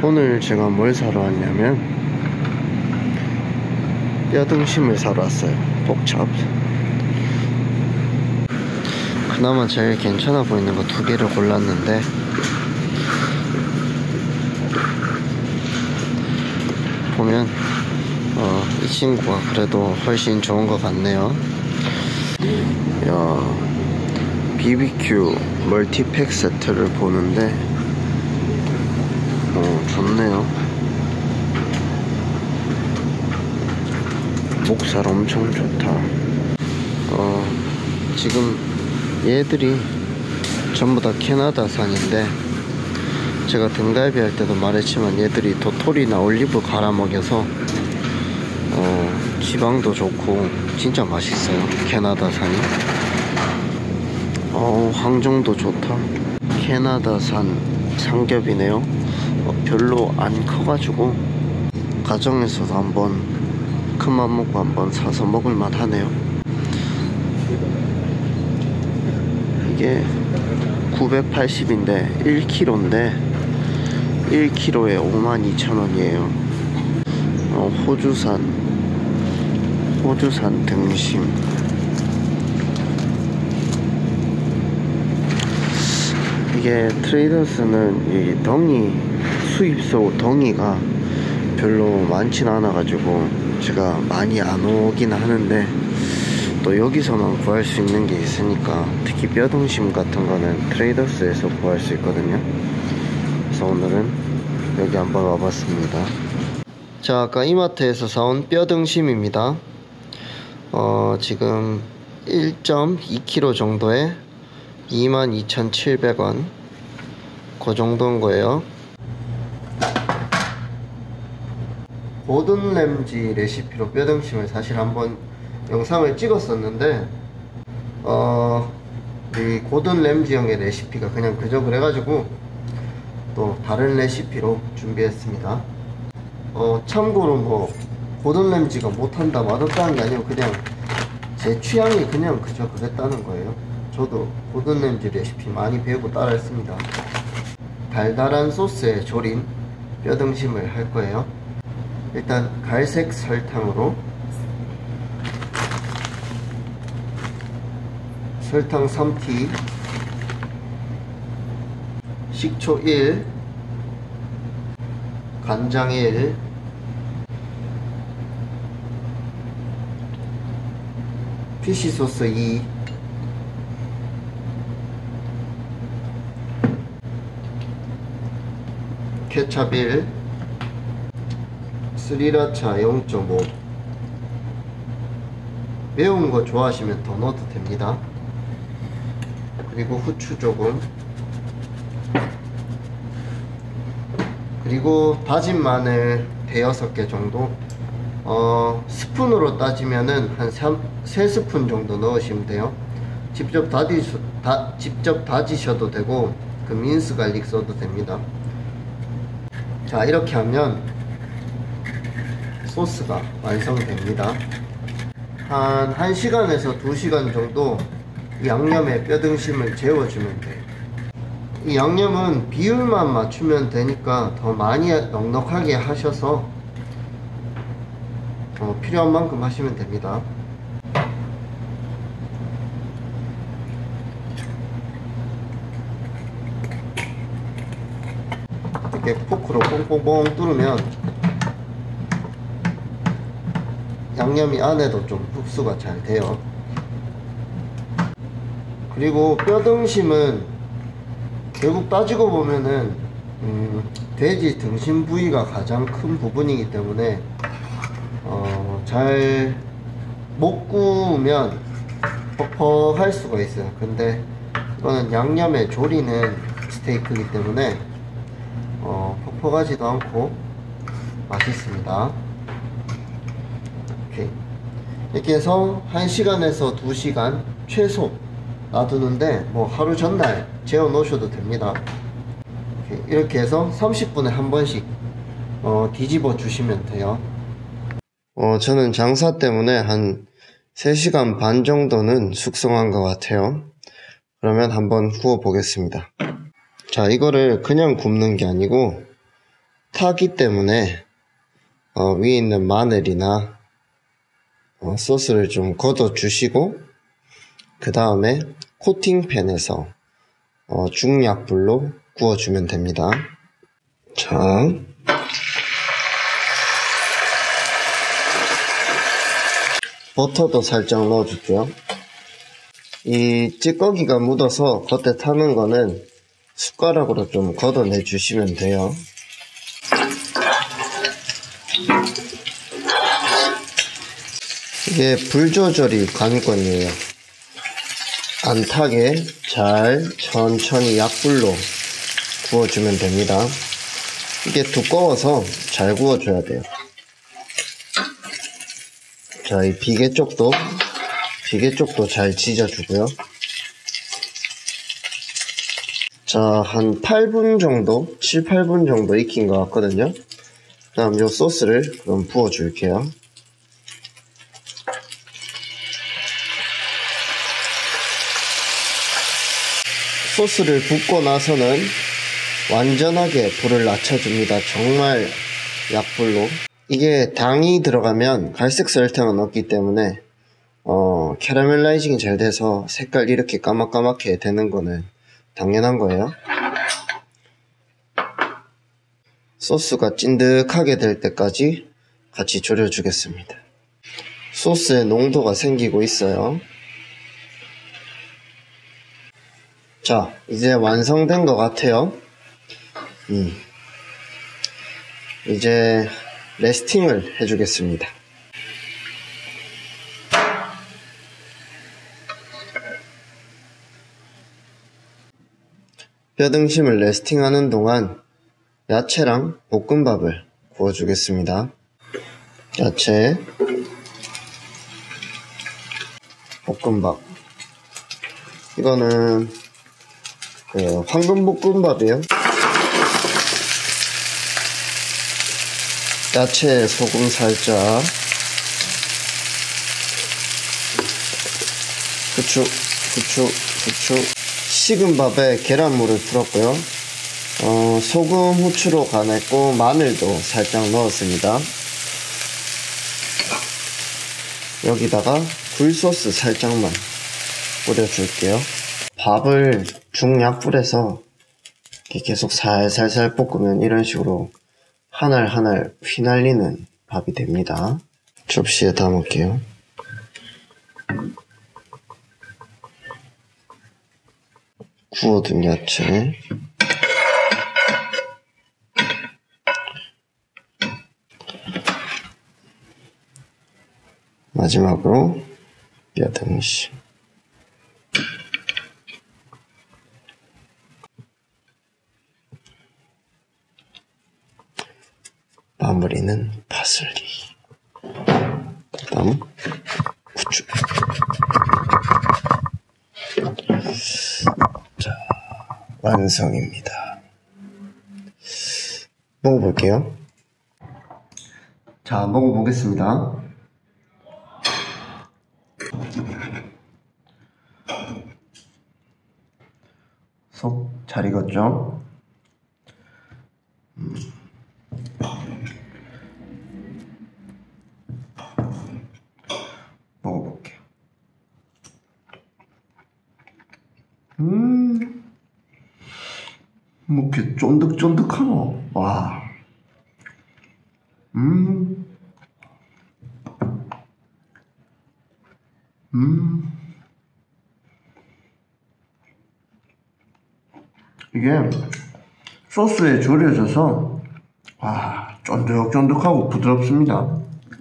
오늘 제가 뭘 사러 왔냐면 뼈등심을 사러 왔어요. 복찹. 그나마 제일 괜찮아 보이는 거 2개를 골랐는데 보면 이 친구가 그래도 훨씬 좋은 것 같네요. BBQ 멀티팩 세트를 보는데 좋네요. 목살 엄청 좋다. 지금 얘들이 전부 다 캐나다산인데 제가 등갈비 할 때도 말했지만 얘들이 도토리나 올리브 갈아 먹여서 지방도 좋고 진짜 맛있어요. 캐나다산이. 항정도 좋다. 캐나다산 삼겹이네요. 별로 안 커가지고 가정에서도 한번 큰맘 먹고 한번 사서 먹을만 하네요. 이게 980인데 1kg인데 1kg에 52,000원이에요 호주산 등심. 이게 트레이더스는 이 덩이 수입소 덩이가 별로 많진 않아 가지고 제가 많이 안 오긴 하는데 또 여기서만 구할 수 있는 게 있으니까 특히 뼈등심 같은 거는 트레이더스에서 구할 수 있거든요. 그래서 오늘은 여기 한번 와봤습니다. 자, 아까 이마트에서 사온 뼈등심입니다. 지금 1.2kg 정도에 22,700원 그 정도인 거예요. 고든 램지 레시피로 뼈등심을 사실 한번 영상을 찍었었는데 이 고든 램지 형의 레시피가 그냥 그저 그래가지고 또 다른 레시피로 준비했습니다. 참고로 뭐 고든 램지가 못한다 맛없다는 게 아니고 그냥 제 취향이 그냥 그저 그랬다는 거예요. 저도 고든 램지 레시피 많이 배우고 따라 했습니다. 달달한 소스에 졸인 뼈등심을 할 거예요. 일단 갈색 설탕으로 설탕 3티, 식초 1, 간장 1, 피시소스 2, 케찹 1, 스리라차 0.5. 매운 거 좋아하시면 더 넣어도 됩니다. 그리고 후추 조금, 그리고 다진 마늘 대여섯 개 정도. 스푼으로 따지면은 한 3스푼 정도 넣으시면 돼요. 직접 다지셔도 되고 그 민스 갈릭 써도 됩니다. 자, 이렇게 하면 소스가 완성됩니다. 한 1시간에서 2시간 정도 이 양념에 뼈등심을 재워주면 돼요. 이 양념은 비율만 맞추면 되니까 더 많이 넉넉하게 하셔서 필요한 만큼 하시면 됩니다. 이렇게 포크로 뽕뽕뽕 뚫으면 양념이 안에도 좀 흡수가 잘 돼요. 그리고 뼈등심은 결국 따지고 보면은 돼지 등심 부위가 가장 큰 부분이기 때문에 잘 못 구우면 퍽퍽할 수가 있어요. 근데 이거는 양념에 졸이는 스테이크이기 때문에 퍽퍽하지도 않고 맛있습니다. 이렇게 해서 1시간에서 2시간 최소 놔두는데 뭐 하루 전날 재워 놓으셔도 됩니다. 이렇게 해서 30분에 한 번씩 뒤집어 주시면 돼요. 저는 장사 때문에 한 3시간 반 정도는 숙성한 것 같아요. 그러면 한번 구워 보겠습니다. 자, 이거를 그냥 굽는 게 아니고 타기 때문에 위에 있는 마늘이나 소스를 좀 걷어 주시고, 그 다음에 코팅팬에서 중약불로 구워주면 됩니다. 자, 버터도 살짝 넣어줄게요. 이 찌꺼기가 묻어서 겉에 타는 거는 숟가락으로 좀 걷어내 주시면 돼요. 이게 불 조절이 관건이에요. 안 타게 잘 천천히 약불로 구워주면 됩니다. 이게 두꺼워서 잘 구워줘야 돼요. 자, 이 비계 쪽도 잘 지져주고요. 자, 한 8분 정도, 7, 8분 정도 익힌 것 같거든요. 그 다음 요 소스를 그럼 부어줄게요. 소스를 붓고 나서는 완전하게 불을 낮춰줍니다. 정말 약불로. 이게 당이 들어가면 갈색 설탕은 없기 때문에 캐러멜라이징이 잘 돼서 색깔 이렇게 까맣까맣게 되는 거는 당연한 거예요. 소스가 찐득하게 될 때까지 같이 졸여주겠습니다. 소스의 농도가 생기고 있어요. 자, 이제 완성된 것 같아요. 이제 레스팅을 해주겠습니다. 뼈등심을 레스팅하는 동안 야채랑 볶음밥을 구워주겠습니다. 야채, 볶음밥. 이거는 황금볶음밥이에요. 야채에 소금 살짝, 후추, 식은 밥에 계란물을 풀었고요. 소금, 후추로 간했고 마늘도 살짝 넣었습니다. 여기다가 굴소스 살짝만 뿌려줄게요. 밥을 중약불에서 계속 살살살 볶으면 이런 식으로 한 알 휘날리는 밥이 됩니다. 접시에 담을게요. 구워둔 야채, 마지막으로 뼈등심, 마무리는 파슬리, 그 다음 후추. 자, 완성입니다. 먹어볼게요. 자, 먹어보겠습니다. 속 잘 익었죠? 먹어볼게요. 뭐 이렇게 쫀득쫀득하노? 와. 이게 소스에 졸여져서 와, 쫀득쫀득하고 부드럽습니다.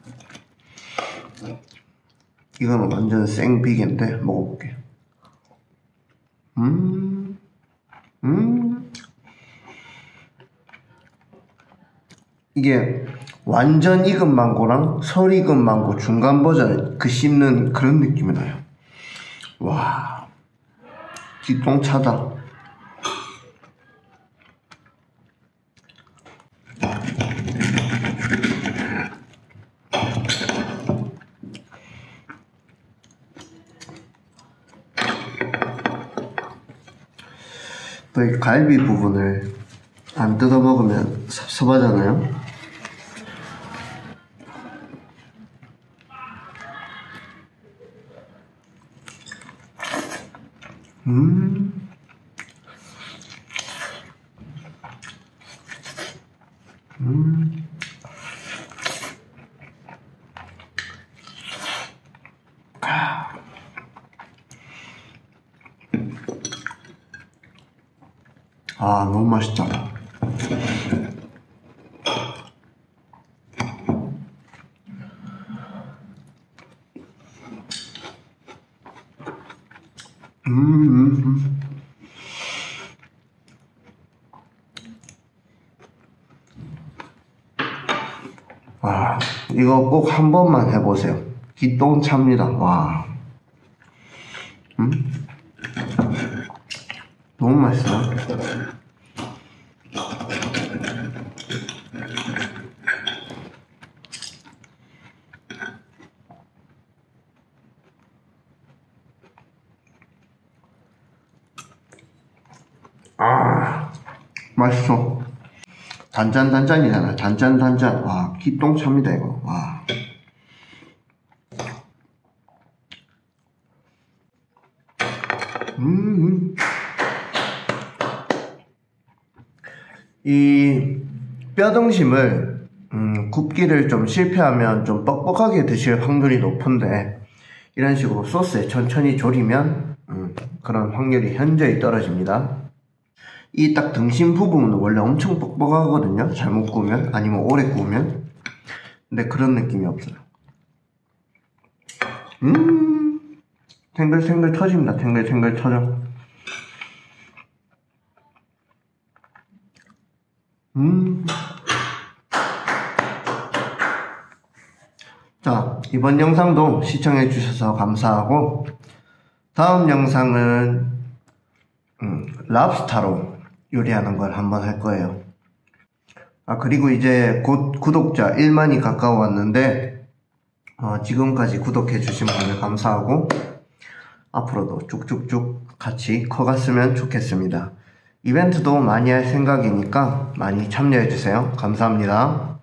이거는 완전 생비계인데 먹어볼게요. 이게 완전 익은 망고랑 설 익은 망고 중간 버전 그 씹는 그런 느낌이 나요. 와, 기똥차다. 또 이 갈비 부분을 안 뜯어 먹으면 섭섭하잖아요. 음. 아, 너무 맛있다. 음, 음. 와, 이거 꼭 한 번만 해보세요. 기똥차입니다. 와, 너무 맛있어요. 아, 맛있어. 단짠단짠이잖아. 단짠단짠. 와, 기똥차입니다, 이거. 와. 이 뼈등심을 굽기를 좀 실패하면 좀 뻑뻑하게 드실 확률이 높은데 이런 식으로 소스에 천천히 졸이면 그런 확률이 현저히 떨어집니다. 이 딱 등심 부분은 원래 엄청 뻑뻑하거든요. 잘못 구우면 아니면 오래 구우면. 근데 그런 느낌이 없어요. 탱글탱글 터집니다. 탱글탱글 터져. 자, 이번 영상도 시청해 주셔서 감사하고 다음 영상은 랍스타로 요리하는 걸 한번 할 거예요. 아, 그리고 이제 곧 구독자 1만이 가까워 왔는데 지금까지 구독해 주신 분들 감사하고 앞으로도 쭉쭉쭉 같이 커갔으면 좋겠습니다. 이벤트도 많이 할 생각이니까 많이 참여해 주세요. 감사합니다.